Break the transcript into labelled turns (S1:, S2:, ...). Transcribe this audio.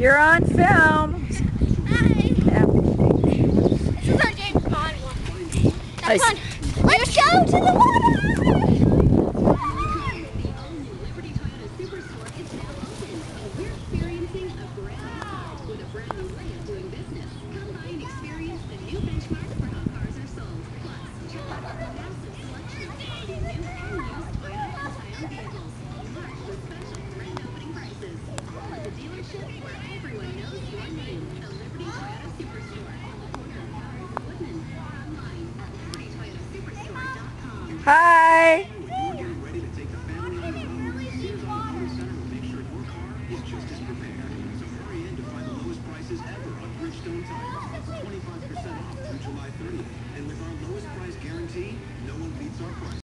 S1: You're on film.
S2: Hi.
S1: Yeah.
S2: This is our James Bond one.
S1: Nice.
S2: Come on. Let's go to the water.
S1: Hi.
S3: And with our lowest price guarantee, no one beats our price.